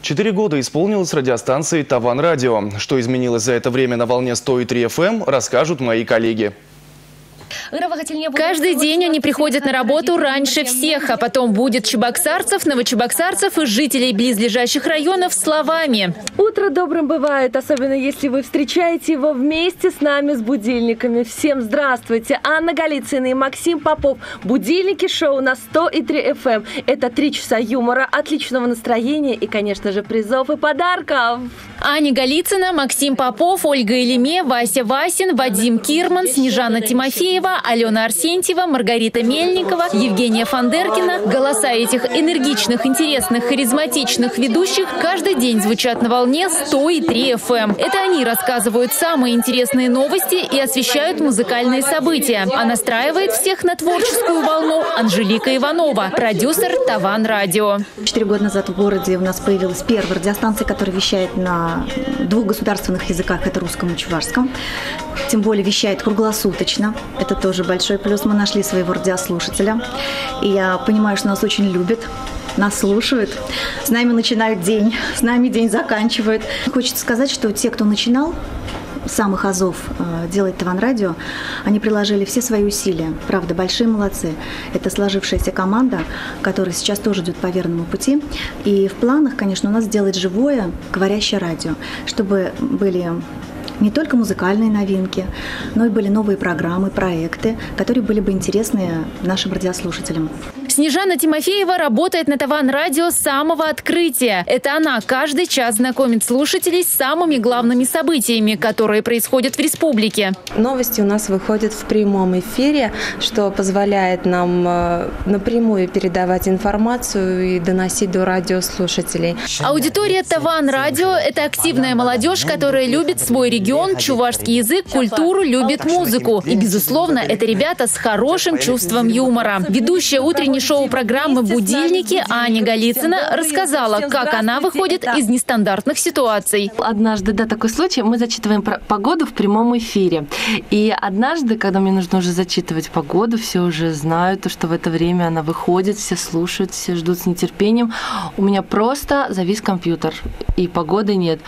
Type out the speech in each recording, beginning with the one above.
4 года исполнилось радиостанции «Таван Радио». Что изменилось за это время на волне 100,3 FM, расскажут мои коллеги. Каждый день они приходят на работу раньше всех, а потом будет чебоксарцев, новочебоксарцев и жителей близлежащих районов словами. Утро добрым бывает, особенно если вы встречаете его вместе с нами с будильниками. Всем здравствуйте! Анна Голицына и Максим Попов. Будильники шоу на 100,3 FM. Это 3 часа юмора, отличного настроения и, конечно же, призов и подарков. Аня Голицына, Максим Попов, Ольга Илиме, Вася Васин, Вадим Кирман, Снежана Тимофеева, Алена Арсентьева, Маргарита Мельникова, Евгения Фандеркина. Голоса этих энергичных, интересных, харизматичных ведущих каждый день звучат на волне 100,3 FM. Это они рассказывают самые интересные новости и освещают музыкальные события. А настраивает всех на творческую волну Анжелика Иванова, продюсер «Таван Радио». 4 года назад в городе у нас появилась первая радиостанция, которая вещает на 2 государственных языках, это русском и чувашском. Тем более вещает круглосуточно. Это тоже большой плюс. Мы нашли своего радиослушателя. И я понимаю, что нас очень любят, нас слушают. С нами начинают день, с нами день заканчивают. Хочется сказать, что те, кто начинал с самых азов делать Таван Радио, они приложили все свои усилия. Правда, большие молодцы. Это сложившаяся команда, которая сейчас тоже идет по верному пути. И в планах, конечно, у нас сделать живое, говорящее радио, чтобы были не только музыкальные новинки, но и были новые программы, проекты, которые были бы интересны нашим радиослушателям. Снежана Тимофеева работает на Таван Радио с самого открытия. Это она каждый час знакомит слушателей с самыми главными событиями, которые происходят в республике. Новости у нас выходят в прямом эфире, что позволяет нам напрямую передавать информацию и доносить до радиослушателей. Аудитория Таван Радио – это активная молодежь, которая любит свой регион, чувашский язык, культуру, любит музыку. И, безусловно, это ребята с хорошим чувством юмора. Ведущая утренней шоу-программы «Будильники» Аня Голицына рассказала, как она выходит из нестандартных ситуаций. Однажды, такой случай, мы зачитываем погоду в прямом эфире. И однажды, когда мне нужно уже зачитывать погоду, все уже знают, что в это время она выходит, все слушают, все ждут с нетерпением. У меня просто завис компьютер, и погоды нет.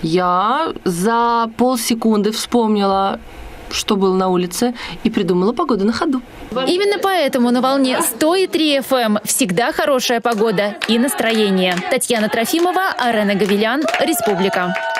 Я за полсекунды вспомнила, что было на улице, и придумала погоду на ходу. Именно поэтому на волне 100,3 FM всегда хорошая погода и настроение. Татьяна Трофимова, Арена Гавилян, Республика.